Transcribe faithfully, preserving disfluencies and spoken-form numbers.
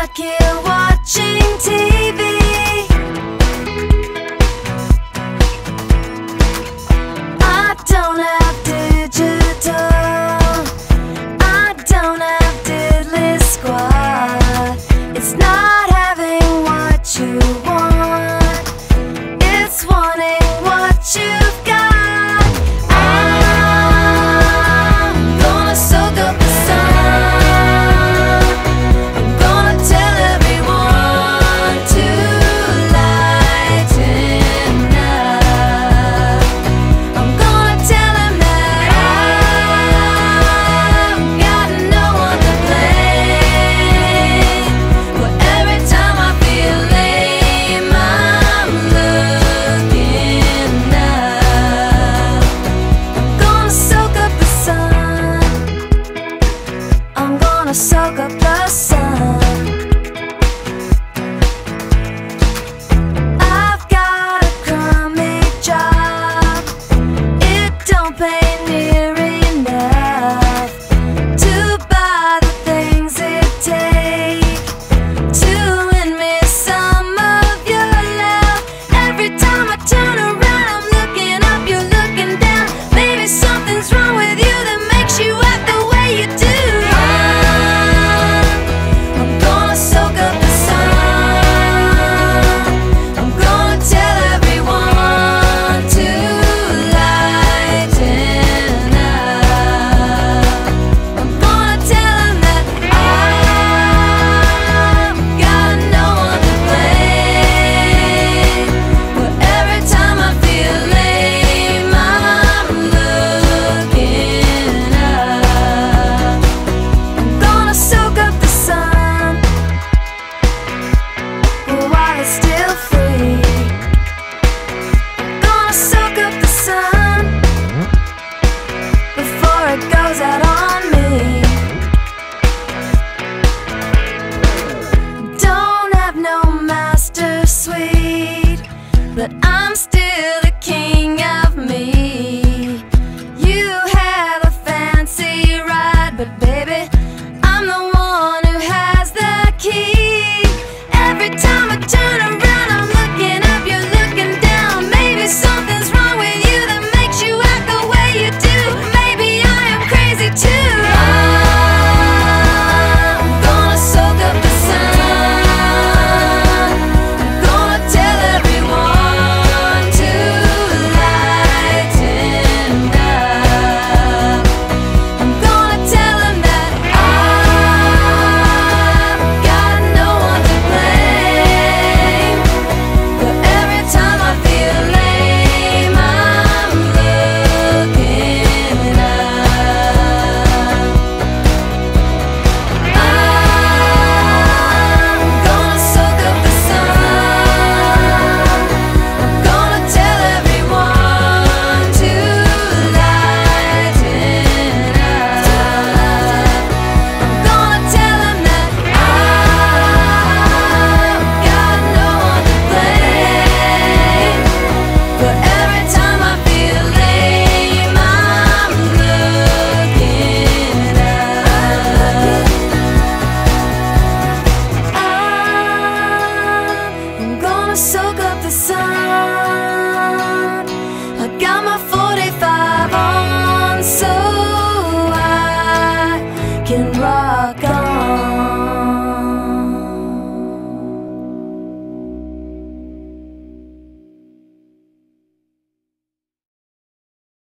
stuck here watching T V. I don't have digital, I don't have diddly squat. It's not having what you want, it's wanting what you've got. I'm gonna soak up the sun, I'm gonna tell everyone to lighten up. I'm gonna tell them that I've got no one to blame. But every time I feel lame, I'm looking up. I'm gonna soak up the sun, I'm gonna soak up the sun. I've got a crummy job, it don't pay near enough to buy the things it takes to win me some of your love. Every time I turn around, I'm looking up, you're looking down. Maybe something's wrong with you that makes you act the way you do. I'm gonna soak up the sun, I'm gonna tell everyone to lighten up. I'm gonna tell them that I've got no one to blame. But every time I feel lame, I'm looking up. I'm gonna soak up the sun while it's still free. I'm gonna soak up the sun before it goes out on me. Don't have no master suite, but I'm